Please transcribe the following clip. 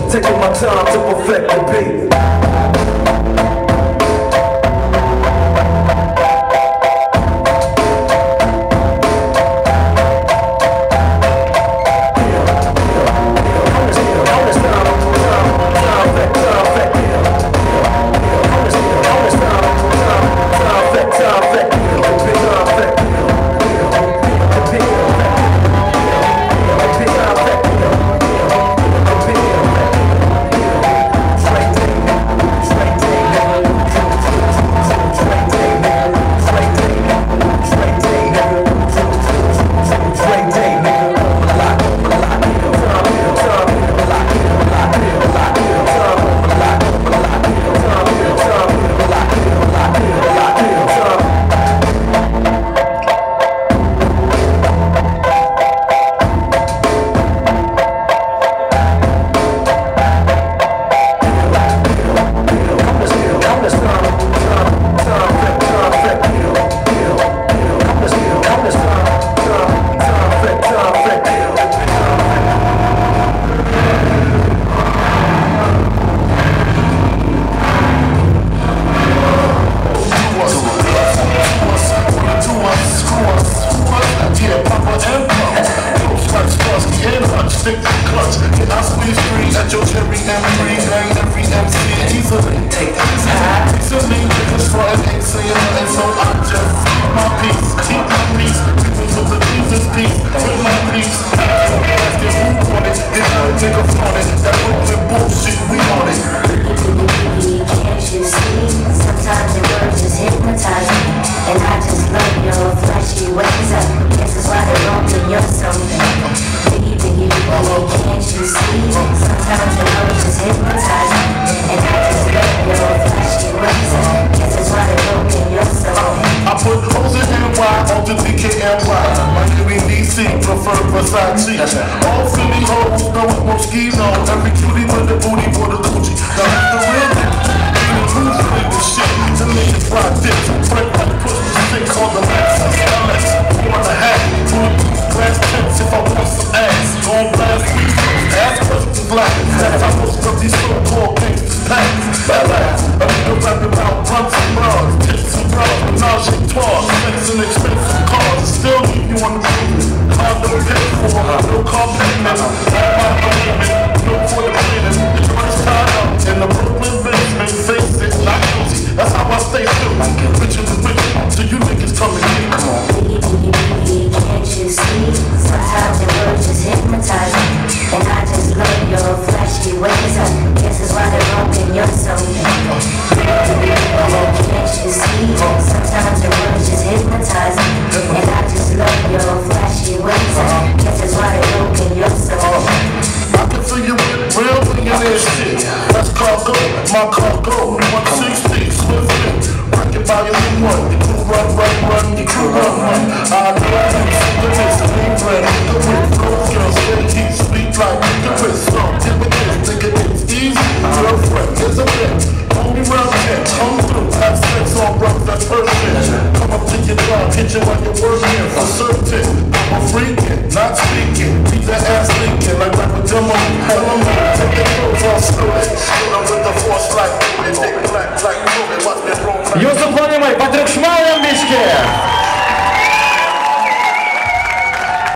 taking my time to perfect the beat. Versace. All Philly hoes know it Moschino. Every cutie with the booty for the Gucci. Now the real niggas, the truth with the shit. The niggas fly dicks, break like push the sticks on the Lexus LS. 4.5, bulletproof glass tips if I want some ass. Gon' blast weed, ass questions black. That's how most of these so-called gangsters pack. Badass, a nigga rapping about blunts and bras, tips and bras, menage a trois, sex and expensive cars. Still leave you on the street. No car payment,